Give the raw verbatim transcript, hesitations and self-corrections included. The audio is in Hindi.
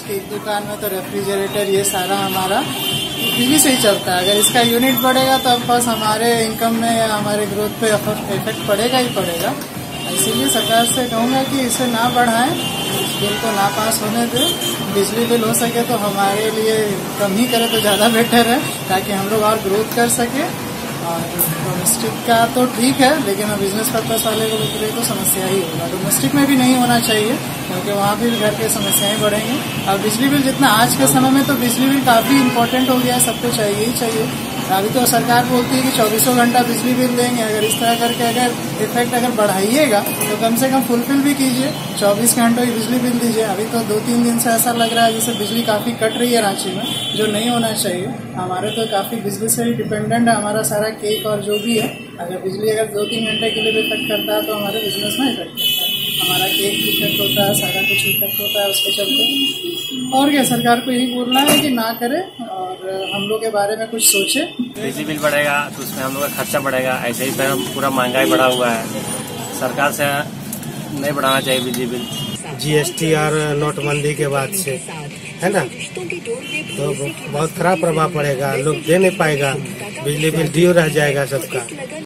कि एक दुकान में तो रेफ्रिजरेटर ये सारा हमारा बिजली से ही चलता है। अगर इसका यूनिट बढ़ेगा तो ऑफकोर्स हमारे इनकम में या हमारे ग्रोथ पे इफेक्ट पड़ेगा ही पड़ेगा। इसीलिए सरकार से कहूँगा कि इसे ना बढ़ाएं, इस बिल को ना पास होने दें। बिजली बिल हो सके तो हमारे लिए कम ही करें तो ज़्यादा बेटर है, ताकि हम लोग और ग्रोथ कर सके। और डोमेस्टिक का तो ठीक है, लेकिन बिजनेस पर्पस वाले को लिए तो समस्या ही होगा। डोमेस्टिक में भी नहीं होना चाहिए, क्योंकि वहाँ भी घर की समस्याएं बढ़ेंगी। और बिजली बिल जितना आज के समय में तो बिजली बिल काफी इम्पोर्टेंट हो गया है, सबको चाहिए ही चाहिए। अभी तो सरकार बोलती है कि चौबीसों घंटा बिजली बिल देंगे। अगर इस तरह करके अगर इफेक्ट अगर बढ़ाइएगा तो कम से कम फुलफिल भी कीजिए, चौबीस घंटों की बिजली बिल दीजिए। अभी तो दो तीन दिन से ऐसा लग रहा है जैसे बिजली काफी कट रही है रांची में, जो नहीं होना चाहिए। हमारे तो काफी बिजली से ही डिपेंडेंट है हमारा सारा केक और जो भी है। अगर बिजली अगर दो तीन घंटे के लिए भी इफेक्ट करता है तो हमारे बिजनेस में इफेक्ट करता है, हमारा केक भी इफेक्ट होता है, सारा कुछ इफेक्ट होता है उसके चलते। और क्या, सरकार को यही बोलना है कि ना करे और हम लोग के बारे में कुछ सोचे। बिजली बिल बढ़ेगा तो उसमें हम लोग का खर्चा बढ़ेगा, ऐसे ही पूरा महंगाई बढ़ा हुआ है। सरकार से नहीं बढ़ाना चाहिए बिजली बिल। जीएसटी और नोटबंदी के बाद से है ना, तो बहुत खराब प्रभाव पड़ेगा, लोग दे नहीं पाएगा, बिजली बिल ड्यू रह जाएगा सबका।